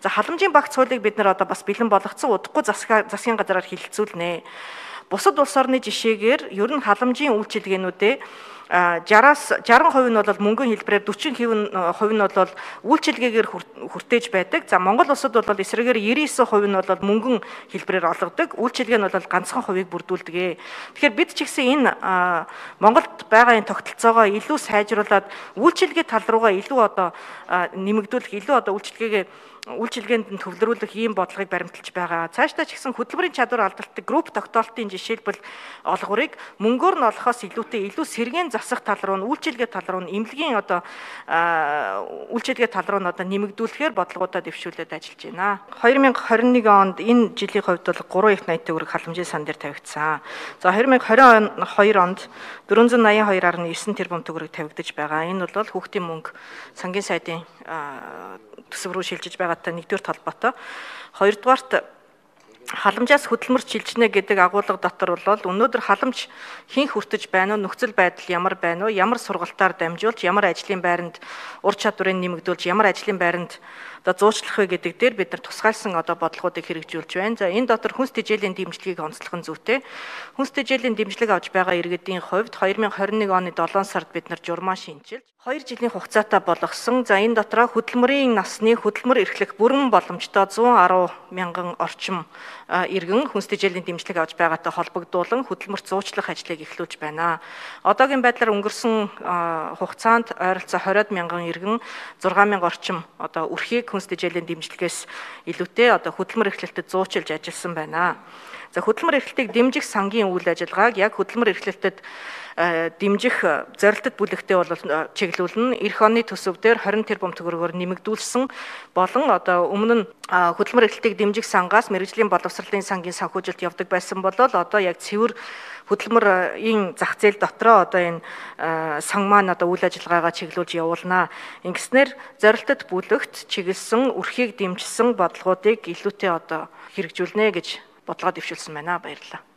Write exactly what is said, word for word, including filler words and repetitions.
За халамжийн багц хуулийг бид нар одоо бас бэлэн болгоцсон удахгүй засгийн газараар хилцүүлнэ. Бусад улс орны жишээгээр ер нь халамжийн үйлчилгээнүүдээ жараас жарган хувь нь бол мөнгөн хэлбэрээр дөрвөн хувь нь бол үйлчилгээгээр хүртээж байдаг. За Монгол улсад бол эсрэгээр девяносто девять хувь нь бол мөнгөн хэлбэрээр олгодог. Үйлчилгээ нь бол ганцхан хувийг бүрдүүлдэг. Тэгэхээр бид ч гэсэн энэ Монголд байгаа энэ тогтолцоогоо илүү сайжруулад үйлчилгээ тал руугаа илүү одоо нэмэгдүүлэх, илүү одоо үйлчилгээгээ үйлчилгээнд нь төвлөрүүлэх ийм бодлогыг баримталж байгаа. Цаашдаа ч гэсэн хөтөлбөрийн чадвар алдалтыг групп тогтоолтын жишээлбэл олгорыг мөнгөөр нь олохоос илүүтэй илүү сэргээн засах тал руу нь үйлчилгээ тал руу нь эмнэлгийн одоо үйлчилгээ тал руу нь одоо нэмэгдүүлэхээр бодлогуудаа дэвшүүлээд ажиллаж байна. две тысячи двадцать один онд энэ жилийн хувьд бол три их восемьдесят төгрөг халамжийн сан дээр тавигдсан. За две тысячи двадцать онд четыреста восемьдесят two гаруй нine тэрбум төгрөг тавигдаж байгаа. Энэ бол хүүхдийн мөнгө сангийн сайдын төсөв рүү шилжиж байгаатай нэгдүгээр толботой. Хоёрдугаарт халамжаас хөдөлмөрч шилжнэ гэдэг агуулга дотор бол өнөөдөр халамж хэн хүртэж байна уу, нөхцөл байдал ямар байна уу, ямар сургалтаар дамжуулж, ямар ажлын байранд ур чадварыг нэмэгдүүлж, ямар ажлын байранд одоо зуучлах вэ гэдэг дээр бид нар тусгайлсан одоо бодлогуудыг хэрэгжүүлж байна. За энэ дотор хүнс тэжээлийн дэмжлэгийг онцлох нь зүйтэй. Хүнс тэжээлийн дэмжлэг авч байгаа иргэдийн хувьд две тысячи двадцать one оны долоон сард бид нар журмаа шинжилж хоёр жилийн хугацаатай болгосон. За энэ дотроо хөдөлмөрийн насны хөдөлмөр эрхлэх бүрэн боломжтой one hundred мянган орчим иргэн хүнс тэжээлийн дэмжлэг авч байгаатай холбогдуулан хөдөлмөрт зуучлах ажлыг эхлүүлж байна. Одоогийн байдлаар өнгөрсөн хугацаанд ойролцоо twenty мянган иргэн six мянга орчим одоо үрхийг хүнс тэжээлийн дэмжлэгээс илүүтэй одоо хөдөлмөр эрхлэлтэд зуучилж ажилласан байна. За хөдөлмөр эрхлэлтийг дэмжих сангийн үйл ажиллагааг яг хөдөлмөр эрхлэлтэд дэмжих зорилттой бүлэгтээ бол чиглүүлнэ. Эх оны төсөвдөр twenty тэрбум төгрөгөөр нэмэгдүүлсэн болон одоо өмнө нь хөдөлмөр эрхлэлтийг дэмжих сангаас мэргэжлийн боловсролын сангийн санхүүжилт явдаг байсан бол одоо яг цэвэр хөдөлмөрийн зах зээл дотроо одоо энэ сан маань одоо үйл ажиллагаагаа чиглүүлж явуулнаа. Ингэснээр зорилттой бүлэгт чиглэсэн үрхийг дэмжсэн бодлогуудыг илүүтэй одоо хэрэгжүүлнэ гэж бодлого дэвшүүлсэн байна. Баярлалаа.